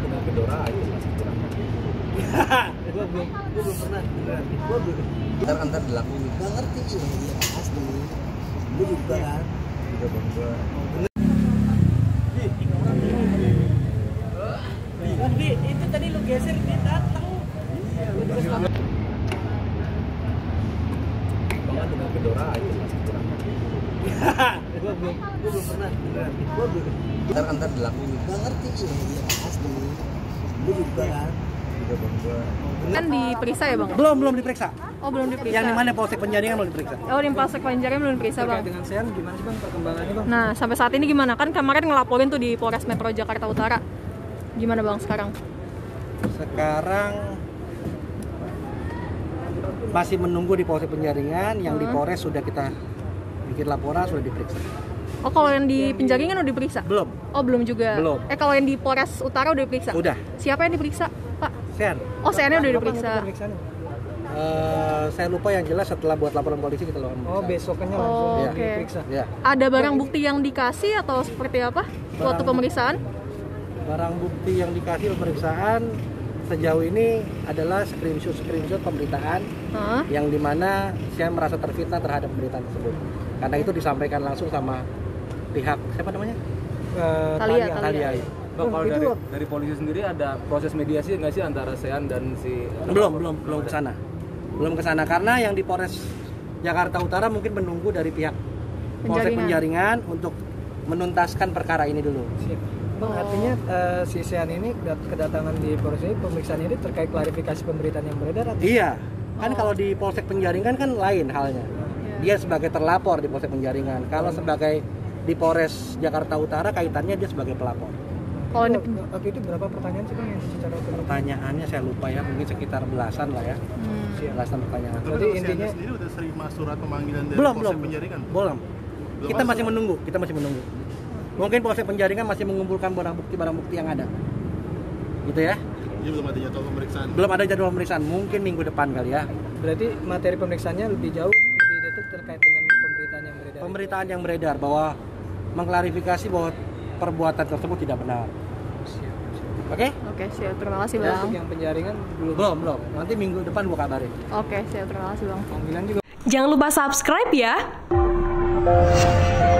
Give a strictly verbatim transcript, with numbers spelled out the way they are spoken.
dengan Fedora aja masih kurang. Gua belum, gua belum pernah. Gua belum. Ntar antar dilakuin. Gak ngerti sih dia pasti. Gua juga kan. Juga bang gua. Di, itu tadi lu geser dia datang. Iya, lu terus lama. Gua dengan Fedora aja masih kurang. Gua belum, gua belum pernah. Gua belum. Ntar antar dilakuin. Gak ngerti sih dia pasti. Gua juga kan. Juga bang gua. Kan diperiksa ya bang? Belum, belum diperiksa. Oh belum diperiksa. Yang di mana Polsek Penjaringan belum diperiksa. Oh di Polsek Penjaringan belum diperiksa bang. Dengan Sean gimana sih bang perkembangannya bang? Nah sampai saat ini gimana? Kan kemarin ngelaporin tuh di Polres Metro Jakarta Utara. Gimana bang sekarang? Sekarang masih menunggu di Polsek Penjaringan. Yang hmm. di Polres sudah kita bikin laporan, sudah diperiksa. Oh kalau yang di Penjaringan udah diperiksa? Belum. Oh belum juga? Belum. Eh kalau yang di Polres Utara udah diperiksa? Udah. Siapa yang diperiksa Pak? Sean. Oh Seannya udah diperiksa. Uh, saya lupa yang jelas setelah buat laporan polisi kita lakukan. Oh besoknya langsung oh, ya. Okay. diperiksa. Ya. Ada barang bukti yang dikasih atau seperti apa waktu pemeriksaan? Barang bukti yang dikasih pemeriksaan sejauh ini adalah screenshot-screenshot pemberitaan huh? yang dimana saya merasa terfitnah terhadap pemberitaan tersebut. Karena itu disampaikan langsung sama pihak siapa namanya? Uh, Talia, Talia. Talia. Talia. Bang, kalau itu dari, dari polisi sendiri ada proses mediasi nggak sih antara Sean dan si... Belum, belum, belum ke sana. Belum ke sana karena yang di Polres Jakarta Utara mungkin menunggu dari pihak Polsek Penjaringan untuk menuntaskan perkara ini dulu. Bang, artinya uh, si Sean ini kedatangan di Polres ini, pemeriksaan ini terkait klarifikasi pemberitaan yang beredar? Atau? Iya, kan Oh. kalau di Polsek Penjaringan kan lain halnya. Dia sebagai terlapor di Polsek Penjaringan. Kalau sebagai di Polres Jakarta Utara kaitannya dia sebagai pelapor. Kalau ini waktu itu berapa pertanyaan sih bang yang secara otomatis? Pertanyaannya saya lupa ya, mungkin sekitar belasan lah ya. hmm. Belasan pertanyaan. Berarti intinya sendiri udah terima surat pemanggilan dari Belum, Polsek belum. Penjaringan? Belum. Belum Kita masuk. masih menunggu, kita masih menunggu. Mungkin Polsek Penjaringan masih mengumpulkan barang bukti-barang bukti yang ada. Gitu ya. Jadi belum ada jadwal pemeriksaan? Belum ada jadwal pemeriksaan, mungkin minggu depan kali ya. berarti materi pemeriksaannya lebih jauh, lebih detail terkait dengan pemberitaan yang beredar. Pemberitaan yang beredar bahwa mengklarifikasi bahwa perbuatan tersebut tidak benar. Oke? Oke siap, terima kasih Ya, bang. untuk yang penjaringan belum. Belum, belum. Nanti minggu depan gua kabarin. Oke siap, terima kasih bang. Panggilan juga. Jangan lupa subscribe ya.